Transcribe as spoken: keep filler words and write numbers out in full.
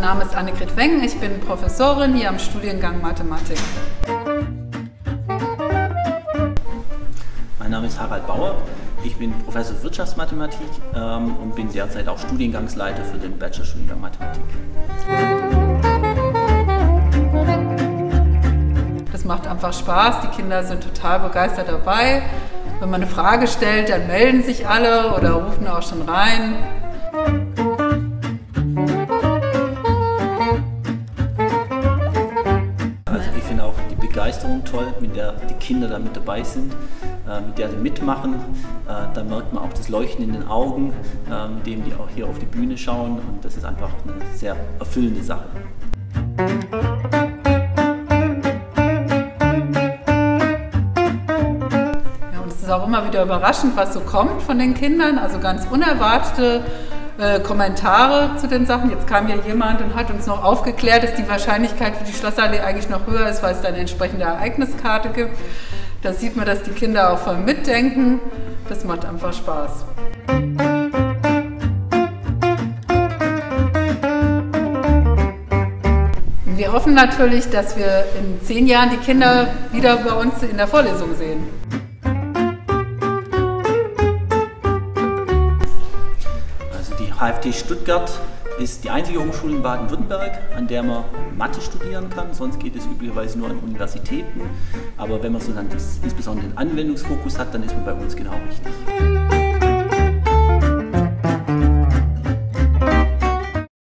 Name ist Annegret Weng, ich bin Professorin hier am Studiengang Mathematik. Mein Name ist Harald Bauer, ich bin Professor für Wirtschaftsmathematik ähm, und bin derzeit auch Studiengangsleiter für den Bachelorstudiengang Mathematik. Das macht einfach Spaß, die Kinder sind total begeistert dabei. Wenn man eine Frage stellt, dann melden sich alle oder rufen auch schon rein. Also ich finde auch die Begeisterung toll, mit der die Kinder da mit dabei sind, äh, mit der sie mitmachen. Äh, da merkt man auch das Leuchten in den Augen, äh, mit dem die auch hier auf die Bühne schauen, und das ist einfach eine sehr erfüllende Sache. Es ist auch immer wieder überraschend, was so kommt von den Kindern, also ganz unerwartete äh, Kommentare zu den Sachen. Jetzt kam ja jemand und hat uns noch aufgeklärt, dass die Wahrscheinlichkeit für die Schlossallee eigentlich noch höher ist, weil es da eine entsprechende Ereigniskarte gibt. Da sieht man, dass die Kinder auch voll mitdenken. Das macht einfach Spaß. Wir hoffen natürlich, dass wir in zehn Jahren die Kinder wieder bei uns in der Vorlesung sehen. H F T Stuttgart ist die einzige Hochschule in Baden-Württemberg, an der man Mathe studieren kann. Sonst geht es üblicherweise nur an Universitäten. Aber wenn man so dann das, insbesondere den Anwendungsfokus hat, dann ist man bei uns genau richtig.